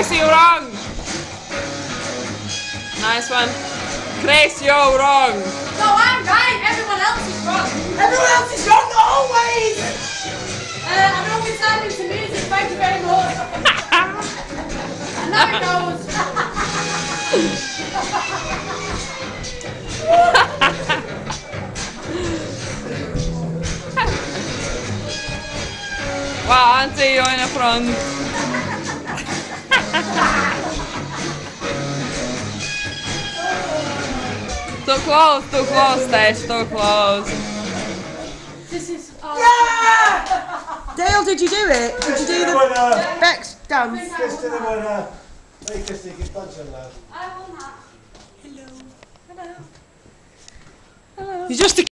Chris, you're wrong. Nice one. Chris, you're wrong. No, I'm right. Everyone else is wrong. Everyone else is wrong, not always. I'm always listening to music. Thank you very much. And now it goes. Wow, Auntie, you're in the front. Too close, Tess, too close. This is. Yeah! Dale, did you do it? Did you do the Bex dance? Kiss to the winner. Hey, Kirsty, get bunch of love. I won that. Hello. You just